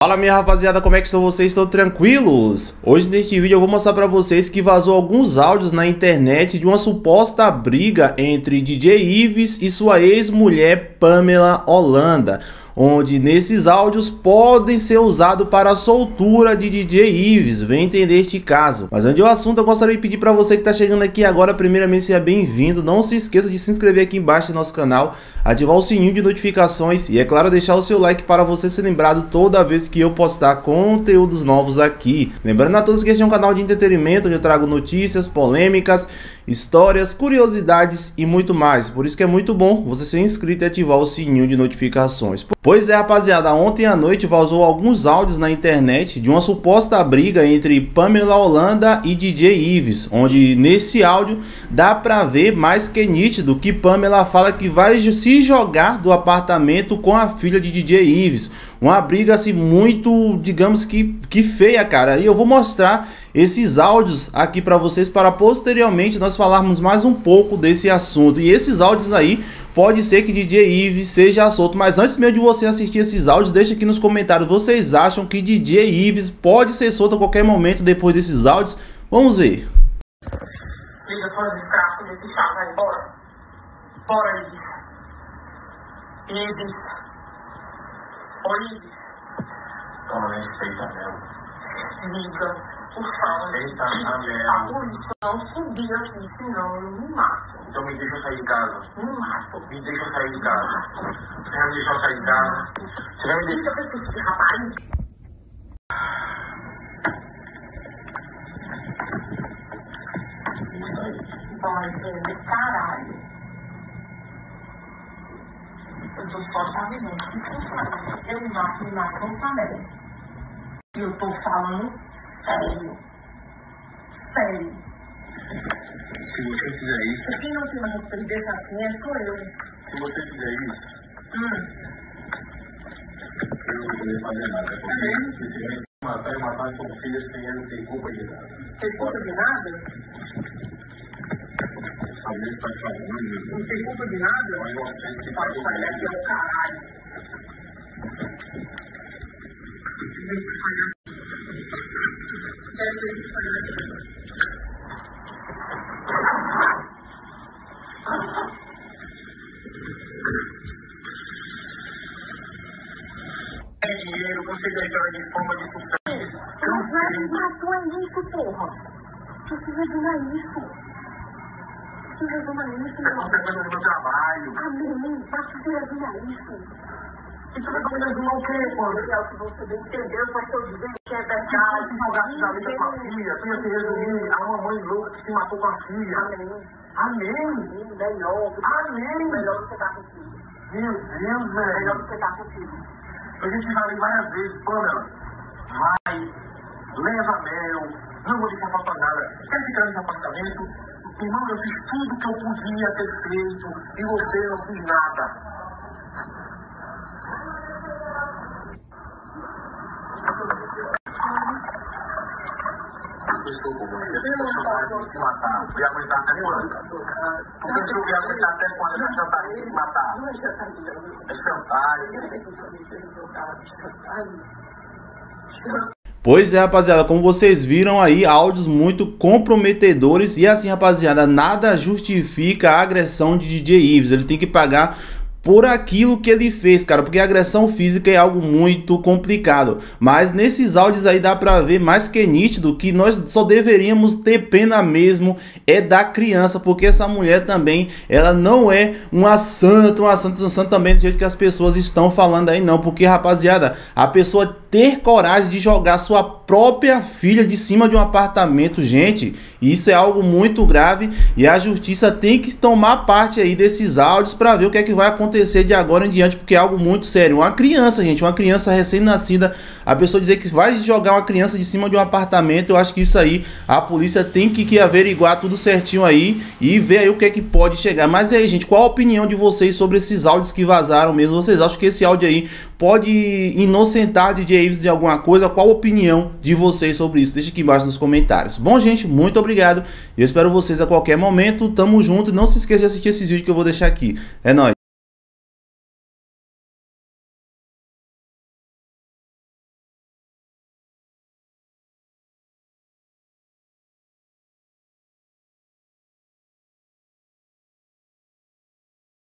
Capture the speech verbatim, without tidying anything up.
Fala minha rapaziada, como é que estão vocês? Estão tranquilos? Hoje neste vídeo eu vou mostrar pra vocês que vazou alguns áudios na internet de uma suposta briga entre D J Ives e sua ex-mulher Pamela Holanda, onde nesses áudios podem ser usados para a soltura de D J Ives. Vem entender este caso. Mas antes do assunto, eu gostaria de pedir para você que está chegando aqui agora, primeiramente seja bem-vindo. Não se esqueça de se inscrever aqui embaixo no nosso canal, ativar o sininho de notificações e, é claro, deixar o seu like para você ser lembrado toda vez que eu postar conteúdos novos aqui. Lembrando a todos que este é um canal de entretenimento, onde eu trago notícias, polêmicas, histórias, curiosidades e muito mais. Por isso que é muito bom você ser inscrito e ativar o sininho de notificações. Pois é, rapaziada, ontem à noite vazou alguns áudios na internet de uma suposta briga entre Pamela Holanda e D J Ives, onde nesse áudio dá pra ver mais que nítido que Pamela fala que vai se jogar do apartamento com a filha de D J Ives. Uma briga assim muito, digamos que, que feia, cara. E eu vou mostrar esses áudios aqui para vocês para posteriormente nós falarmos mais um pouco desse assunto. E esses áudios aí pode ser que D J Ives seja solto, mas antes mesmo de você assistir esses áudios, deixa aqui nos comentários, vocês acham que D J Ives pode ser solto a qualquer momento depois desses áudios? Vamos ver. Liga para os escravos desse chá, vai, bora. Bora, Ives. Ives. Ô, Ives. Toma, me respeita, Mel. Liga, por favor. Respeita, Ives, a Mel. polícia não subir aqui, senão eu me mato. Então me deixa sair de casa. Me mato. Me deixa sair de casa. Você vai me deixar sair de casa? Você vai me deixar... Liga pra esse filho de rapaz. Vai ver do caralho. Eu tô só te avisando. Se for sair, eu mato, me mato também. E eu tô falando sério. Sério. Se você fizer isso... Quem não tem mais roupa de desse aqui é só eu. Se você fizer isso, Hum. eu não vou poder fazer nada. Porque Uhum. você vai se matar e matar sua filha sem ela ter culpa de nada. Tem culpa de nada? Saber o que tá falando, Não tem culpa de nada? é um inocente que Pode faz sair daqui ao caralho. Tem que sair daqui. Quero ver se sair daqui. É dinheiro, você ganha história de fama, de sucesso. Mas vai matou é isso, porra. Tu se resume a isso. Tu se resume a isso. Isso é consequência do meu trabalho. Amém. Mas tu se resume a isso. E tu vai me resumir o quê, pô? É o que você bem entendeu, só estou dizendo que é Se verdade. tu se jogasse na vida com a filha, tu ia se resumir a uma mãe louca que se matou com a filha. Amém. Amém. Melhor do que Amém. melhor do que tá contigo. Meu Deus, Melhor velho. do que tá contigo. A gente falei várias vezes, Pamela, vai, leva mel, não vou deixar faltar nada. Quer ficar nesse apartamento? Irmão, eu fiz tudo que eu podia ter feito e você não quis nada. Pessoa como essa pessoa vai se matar, ia aguentar até quando? Tu pensou que ia aguentar até quando essa chantagem de se matar? Não é chantagem, não. É chantagem. Eu sei que você me fez um cara de chantagem. Pois é, rapaziada, como vocês viram aí, áudios muito comprometedores. E assim, rapaziada, nada justifica a agressão de D J Ives. Ele tem que pagar por aquilo que ele fez, cara, porque a agressão física é algo muito complicado. Mas nesses áudios aí dá pra ver mais que nítido que nós só deveríamos ter pena mesmo é da criança, porque essa mulher também, ela não é uma santa, uma santa, uma santa também do jeito que as pessoas estão falando aí não, porque, rapaziada, a pessoa ter coragem de jogar sua própria filha de cima de um apartamento, gente, isso é algo muito grave e a justiça tem que tomar parte aí desses áudios pra ver o que é que vai acontecer de agora em diante, porque é algo muito sério. Uma criança, gente, uma criança recém-nascida, a pessoa dizer que vai jogar uma criança de cima de um apartamento, eu acho que isso aí a polícia tem que, que averiguar tudo certinho aí e ver aí o que é que pode chegar. Mas aí, gente, qual a opinião de vocês sobre esses áudios que vazaram mesmo? Vocês acham que esse áudio aí pode inocentar D J Ives de alguma coisa? Qual a opinião de vocês sobre isso? Deixa aqui embaixo nos comentários. Bom, gente, muito obrigado. Eu espero vocês a qualquer momento. Tamo junto. Não se esqueça de assistir esses vídeos que eu vou deixar aqui. É nóis.